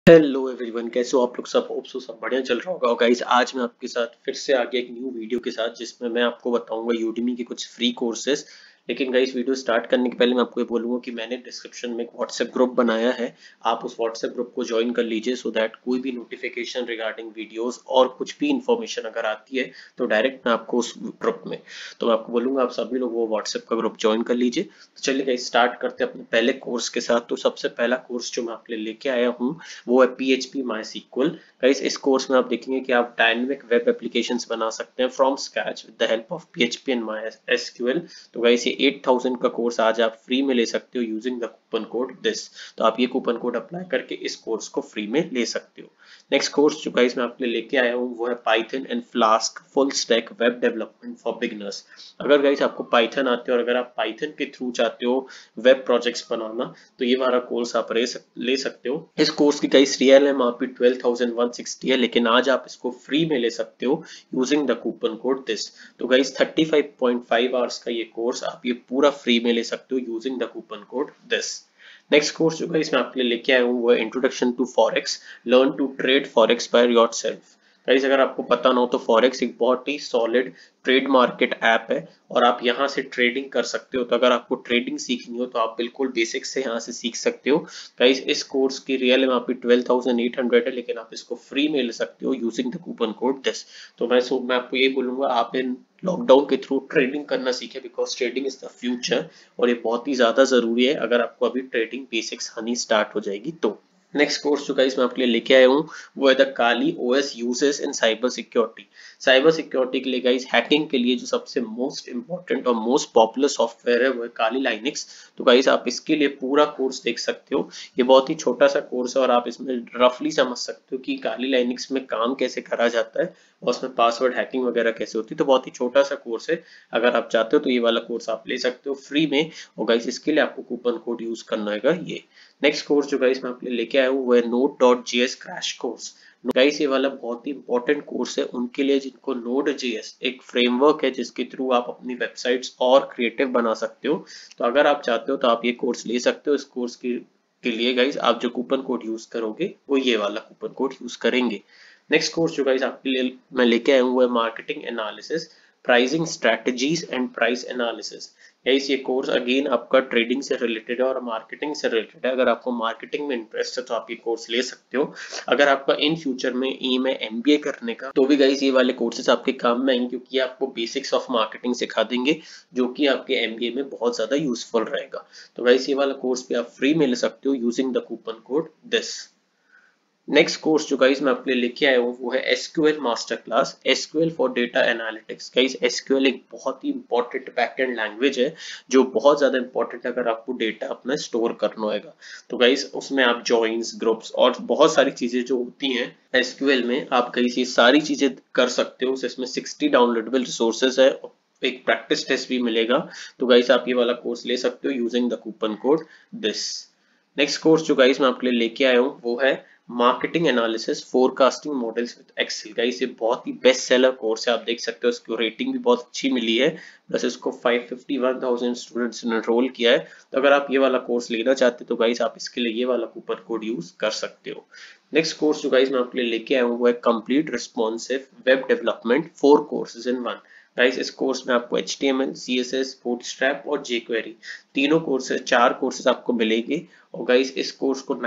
Hello everyone, कैसे हो आप लोग। सब होप सो सब बढ़िया चल रहा होगा। गाइस, आज मैं आपके साथ फिर से आ गया एक न्यू वीडियो के साथ जिसमें मैं आपको बताऊंगा यूडेमी के कुछ फ्री कोर्सेज। लेकिन गाइस, वीडियो स्टार्ट करने के पहले मैं आपको ये बोलूंगा कि मैंने डिस्क्रिप्शन में एक व्हाट्सएप ग्रुप बनाया है। आप उस व्हाट्सएप ग्रुप को ज्वाइन कर लीजिए सो दैट कोई भी नोटिफिकेशन रिगार्डिंग वीडियोस और कुछ भी इंफॉर्मेशन अगर आती है तो डायरेक्ट मैं आपको उस ग्रुप में, तो मैं आपको बोलूंगा आप सभी लोग वो व्हाट्सएप का ग्रुप ज्वाइन कर लीजिए। तो चलिए गाइस, स्टार्ट करते हैं अपने पहले कोर्स के साथ। तो सबसे पहला कोर्स जो मैं आपके लिए लेके आया हूँ वो है PHP MySQL। गाइस, इस कोर्स में आप देखेंगे कि आप डायनेमिक वेब एप्लीकेशंस बना सकते हैं from scratch with the help of PHP and MySQL। तो गाइस, ये 8000 का कोर्स आज आप फ्री में ले सकते हो using the coupon code this. तो आप ये कूपन कोड अप्लाई करके इस कोर्स को फ्री में ले सकते हो। नेक्स्ट कोर्स जो गाइस मैं आपके लिए लेके आया हूँ वो है Python and Flask full stack web development for beginners. अगर गाइस आपको पाइथन आते हो और अगर आप पाइथन के थ्रू चाहते हो वेब प्रोजेक्ट्स बनाना तो ये वाला कोर्स आप ले सकते हो। इस कोर्स की गाइस रियल MRP 12,160 है, लेकिन आज आप इसको फ्री में ले सकते हो using the coupon code this. तो गाइस 35.5 आवर्स का ये कोर्स आप ये पूरा फ्री में ले सकते हो using the coupon code this. Next course जो गाइस मैं आपके लिए लेके आया हूँ वो है introduction to forex, learn to trade forex by yourself. Guys, अगर आपको पता ना हो तो फॉरेक्स एक बहुत ही सॉलिड ट्रेड मार्केट ऐप है और आप यहाँ से ट्रेडिंग कर सकते हो। तो अगर आपको ट्रेडिंग सीखनी हो तो आप बिल्कुल बेसिक से यहाँ से सीख सकते हो। गाइस, इस कोर्स की रियल MRP 12,800 है, लेकिन आप इसको फ्री में ले सकते हो using the coupon code this. तो मैं आपको ये बोलूंगा आप इन लॉकडाउन के थ्रू ट्रेडिंग करना सीखे because trading is the future और ये बहुत ही ज्यादा जरूरी है अगर आपको अभी ट्रेडिंग बेसिक्स आनी स्टार्ट हो जाएगी तो। नेक्स्ट कोर्स जो गाइस मैं आपके लिए लेके आया हूँ वो है the Kali OS uses in cyber security. Cyber security के लिए गाइस हैकिंग के लिए जो सबसे मोस्ट इंपॉर्टेंट और मोस्ट पॉपुलर सॉफ्टवेयर है वो है काली लाइनक्स। तो गाइस आप इसके लिए पूरा कोर्स देख सकते हो। ये बहुत ही छोटा सा कोर्स है और आप इसमें रफली समझ सकते हो कि काली लाइनक्स में काम कैसे करा जाता है और उसमें पासवर्ड हैकिंग वगैरह कैसे होती है। तो बहुत ही छोटा सा कोर्स है, अगर आप चाहते हो तो ये वाला कोर्स आप ले सकते हो फ्री में। और गाइस इसके लिए आपको कूपन कोड यूज करना है ये। नेक्स्ट कोर्स जो गाइस मैं आपके लिए लेके आया हूँ वो है Node.js क्रैश कोर्स। गाइस, ये वाला बहुत ही इंपॉर्टेंट कोर्स है उनके लिए जिनको Node.js एक फ्रेमवर्क है जिसके थ्रू आप अपनी वेबसाइट्स और क्रिएटिव बना सकते हो। तो अगर आप चाहते हो तो आप ये कोर्स ले सकते हो। इस कोर्स के लिए गाइस आप जो कूपन कोड यूज करोगे वो ये वाला कूपन कोड यूज करेंगे। नेक्स्ट कोर्स जो गाइस आपके लिए मैं लेके आया हूँ वो है marketing analysis, pricing strategies and price analysis. Guys, ये कोर्स अगेन आपका ट्रेडिंग से रिलेटेड है और मार्केटिंग से रिलेटेड है। अगर आपको मार्केटिंग में इंटरेस्ट है तो आप ये कोर्स ले सकते हो। अगर आपका इन फ्यूचर में एम है MBA करने का तो भी गाइस ये वाले कोर्सेज आपके काम में आएंगे क्योंकि ये आपको बेसिक्स ऑफ मार्केटिंग सिखा देंगे जो कि आपके MBA में बहुत ज्यादा यूजफुल रहेगा। तो गाइस ये वाला कोर्स भी आप फ्री में ले सकते हो using the coupon code this. Next course जो गाइस मैं आपके लिए लेके आया हूँ वो है SQL master class, SQL for data analytics. Guys, SQL एक बहुत ही इंपॉर्टेंट बैकएंड लैंग्वेज है जो बहुत ज्यादा इंपॉर्टेंट है अगर आपको डेटा अपना स्टोर करना होगा। तो गाइस उसमें आप जॉइंस, ग्रुप्स और बहुत सारी चीजें जो होती हैं SQL में आप गाइस ये सारी चीजें कर सकते हो। इसमें 60 डाउनलोडेबल रिसोर्सेज है, एक प्रैक्टिस टेस्ट भी मिलेगा। तो गाइस आप ये वाला कोर्स ले सकते हो using the coupon code this. Next course जो गाइस मैं आपके लिए लेके आया हूँ वो है marketing analysis forecasting models with Excel. Guys ये बहुत ही बेस्ट सेलर कोर्स है, आप देख सकते हो इसको रेटिंग भी बहुत अच्छी मिली है। बस इसको 551,000 स्टूडेंट्स ने एनरोल किया है। तो अगर आप ये वाला कोर्स लेना चाहते हो तो गाइस आप इसके लिए ये वाला कूपन कोड यूज कर सकते हो। नेक्स्ट कोर्स जो गाइस मैं आपके लिए लेके आया हूँ वो है complete responsive web development 4 courses in 1। Guys, इस कोर्स में आपको HTML, CSS, बूटस्ट्रैप और jQuery तीनों कोर्सेज 4 कोर्सेज आपको मिलेंगे। और गाइस इस कोर्स को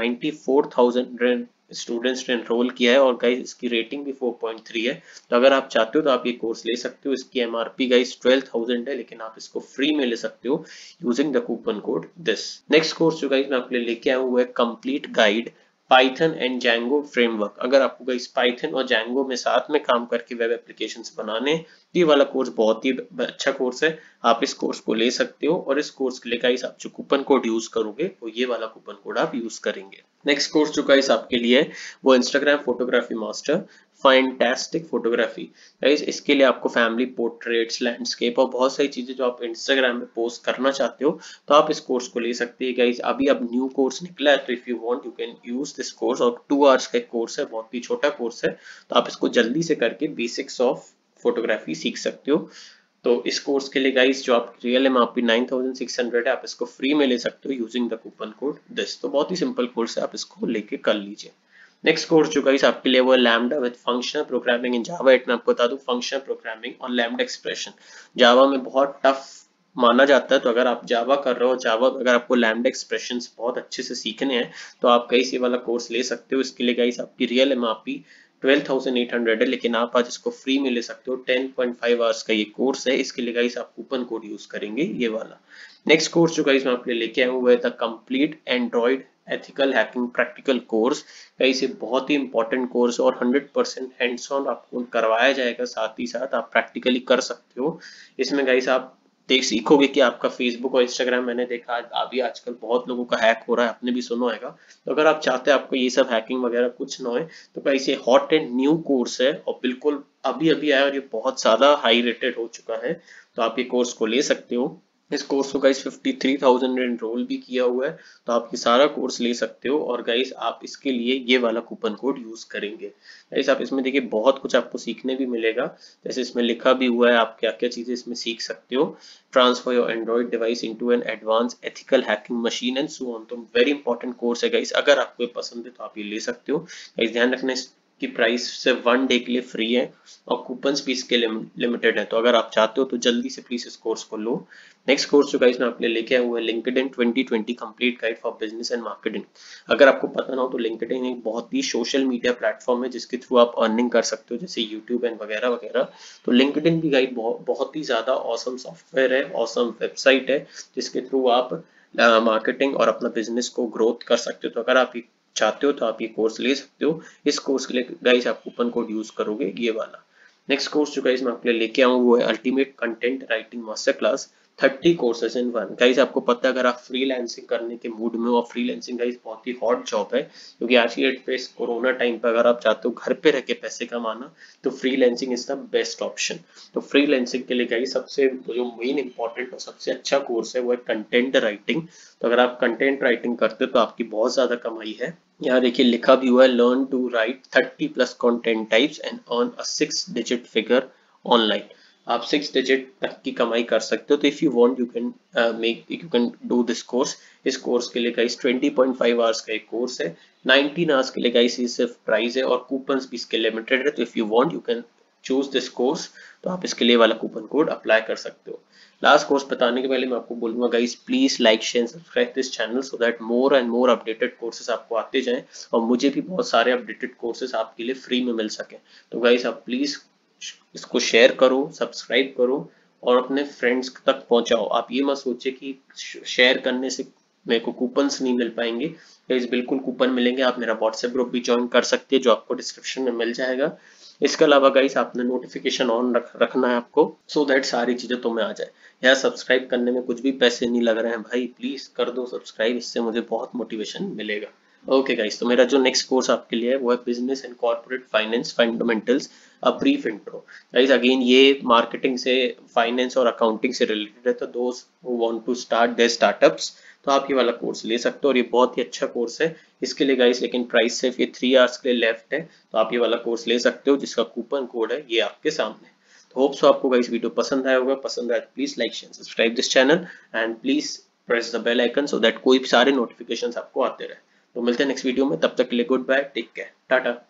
94,000 स्टूडेंट्स ने एनरोल किया है और गाइस इसकी रेटिंग भी 4.3 है। तो अगर आप चाहते हो तो आप ये कोर्स ले सकते हो। इसकी MRP गाइस 12,000 है, लेकिन आप इसको फ्री में ले सकते हो using the coupon code this. Next course जो गाइस मैं आपके लिए लेके आया हूँ वो है complete guide Python and Django framework. अगर आपको गाइस पाइथन और जैंगो में साथ में काम करके वेब एप्लीकेशंस बनाने, ये वाला कोर्स बहुत ही अच्छा कोर्स है। आप इस कोर्स को ले सकते हो और इस कोर्स के लिए गाइस आप जो कूपन कोड यूज करोगे वो ये वाला कूपन कोड आप यूज करेंगे। नेक्स्ट कोर्स जो गाइस आपके लिए है वो Instagram photography master fantastic photography. Guys इसके लिए आपको फैमिली पोर्ट्रेट्स, लैंडस्केप और बहुत सारी चीजें जो आप इंस्टाग्राम में पोस्ट करना चाहते हो तो आप इस कोर्स को ले सकते हैं। गाइस अभी अब न्यू कोर्स निकला है तो if you want you can use this course और 2 आवर्स का कोर्स है, बहुत ही छोटा कोर्स है। तो आप इसको जल्दी से करके बेसिक्स ऑफ फोटोग्राफी सीख सकते हो। तो इस कोर्स के लिए गाइस जो आप रियल MRP 9,600 है, आप इसको फ्री में ले सकते हो using the coupon code this. तो बहुत ही सिंपल कोर्स है, आप इसको लेके कर लीजिए। नेक्स्ट कोर्स जो गाइस आपके लिए वो है lambda with functional programming in Java 8 में आपको बता दूं फंक्शनल प्रोग्रामिंग और लैम्डा एक्सप्रेशन जावा में बहुत टफ माना जाता है। तो अगर आप जावा कर रहे हो, जावा अगर आपको लैम्डा एक्सप्रेशंस बहुत अच्छे से सीखने हैं तो आप गाइस ये वाला कोर्स ले सकते हो। इसके लिए गाइस आपकी रियल एमआरपी 12,800 है, लेकिन आप आज इसको फ्री में ले सकते हो। 10.5 आवर्स का ये कोर्स है। इसके लिए गाइस आप कूपन कोड यूज करेंगे ये वाला। नेक्स्ट कोर्स जो गाइस मैं आपके लिए लेके आया हूँ वो है the complete Android ethical hacking practical course. Guys ये बहुत ही इंपॉर्टेंट कोर्स और 100% हैंड्स ऑन आपको करवाया जाएगा, साथ ही साथ आप प्रैक्टिकली कर सकते हो। इसमें गाइस आप देख सीखोगे कि आपका फेसबुक और इंस्टाग्राम, मैंने देखा अभी आजकल बहुत लोगों का हैक हो रहा है, आपने भी सुना होगा। तो अगर आप चाहते हैं आपको ये सब हैकिंग वगैरह कुछ ना हो तो गाइस ये हॉट एंड न्यू कोर्स है और बिल्कुल अभी अभी आया और ये बहुत ज्यादा हाई रेटेड हो चुका है। तो आप ये कोर्स को ले सकते हो। इस कोर्स को गाइस 53,000 एनरोल भी किया हुआ है, तो आप ये सारा कोर्स ले सकते हो। और गाइस आप इसके लिए ये वाला कूपन कोड यूज करेंगे। गाइस आप इसमें देखिए बहुत कुछ आपको सीखने भी मिलेगा, जैसे इसमें लिखा भी हुआ है आप क्या क्या चीजें इसमें सीख सकते हो। Transfer your Android device into an advance ethical hacking machine and so on. तो वेरी इंपॉर्टेंट कोर्स है गाइस, अगर आपको ये पसंद है तो आप ये ले सकते हो। गाइस ध्यान रखना की प्राइस सिर्फ 1 डे के लिए फ्री है और कूपन्स भी इसके लिमिटेड है। तो अगर आप चाहते हो तो जल्दी से प्लीज इस कोर्स को लो। नेक्स्ट कोर्स जो गाइस मैं आपके लिए लेके आया हूँ है LinkedIn 2020 complete guide for business and marketing. अगर आपको पता ना हो तो लिंक्डइन एक बहुत ही सोशल मीडिया प्लेटफॉर्म है जिसके थ्रू आप अर्निंग कर सकते हो, जैसे यूट्यूब एंड वगैरह वगैरह। तो लिंक्डइन भी गाइड बहुत ही ज्यादा ऑसम सॉफ्टवेयर है, ऑसम वेबसाइट है जिसके थ्रू आप मार्केटिंग और अपना बिजनेस को ग्रोथ कर सकते हो। तो अगर आप चाहते हो तो आप ये कोर्स ले सकते हो। इस कोर्स के लिए गाइस आप कूपन कोड यूज करोगे ये वाला। नेक्स्ट कोर्स जो गाइस मैं आपके लिए लेके आऊँ वो है ultimate content writing master class 30 courses in one. Guys आपको पता है अगर आप फ्रीलांसिंग करने के मूड में हो, और फ्रीलांसिंग गाइस बहुत ही हॉट जॉब है क्योंकि आज की डेट पे इस कोरोना टाइम पे अगर आप चाहते हो घर पे रह के पैसे कमाना तो freelancing is the best option. तो फ्रीलांसिंग के लिए गाइस सबसे जो मेन इंपॉर्टेंट और सबसे अच्छा कोर्स है वो है कंटेंट राइटिंग। तो अगर आप कंटेंट राइटिंग करते हो तो आपकी बहुत ज्यादा कमाई है। यहाँ देखिए लिखा भी हुआ है learn to write 30+ content types and earn a 6 digit figure online. आप 6 डिजिट तक की कमाई कर सकते हो। तो if you want you can you can do this course. इस कोर्स के लिए गाइस 20.5 आवर्स का एक कोर्स है। 19 आवर्स के लिए गाइस ये सिर्फ प्राइस है और कूपन्स भी इसके लिमिटेड है। तो if you want you can choose this course. तो आप इसके लिए वाला कूपन कोड अप्लाई कर सकते हो। लास्ट कोर्स बताने के पहले मैं आपको बोलूंगा guys please like share subscribe this channel so that more and more updated courses आपको आते जाएं और मुझे भी बहुत सारे अपडेटेड कोर्सेज आपके लिए फ्री में मिल सके। तो गाइस आप प्लीज इसको शेयर करो, सब्सक्राइब करो और अपने फ्रेंड्स तक पहुंचाओ। आप ये मत सोचे कि शेयर करने से मेरे को कूपन्स नहीं मिल पाएंगे। गाइस बिल्कुल कूपन मिलेंगे। आप मेरा व्हाट्सएप ग्रुप भी ज्वाइन कर सकते हैं जो आपको डिस्क्रिप्शन में मिल जाएगा। इसके अलावा गाइस आपने नोटिफिकेशन ऑन रखना है आपको सो दैट सारी चीजें तुम्हें आ जाए। यार सब्सक्राइब करने में कुछ भी पैसे नहीं लग रहे हैं भाई, प्लीज कर दो सब्सक्राइब, इससे मुझे बहुत मोटिवेशन मिलेगा। ओके गाइस, तो मेरा जो नेक्स्ट कोर्स आपके लिए है वो है business and corporate finance fundamentals a brief intro. Guys again ये मार्केटिंग से, फाइनेंस और अकाउंटिंग से रिलेटेड है। तो दोस्त who want to start their startups तो आप ये वाला कोर्स ले सकते हो और ये बहुत ही अच्छा कोर्स है। इसके लिए गाइस लेकिन प्राइस सिर्फ ये 3 आवर्स के लिए लेफ्ट है। तो आप ये वाला कोर्स ले सकते हो जिसका कूपन कोड है ये आपके सामने। तो होप्स आपको गाइस वीडियो पसंद आया होगा। पसंद आया तो please like share subscribe this channel and please press the bell icon so that कोई भी सारे नोटिफिकेशंस आपको आते रहे। तो मिलते हैं नेक्स्ट वीडियो में, तब तक के लिए good bye, take care, Tata.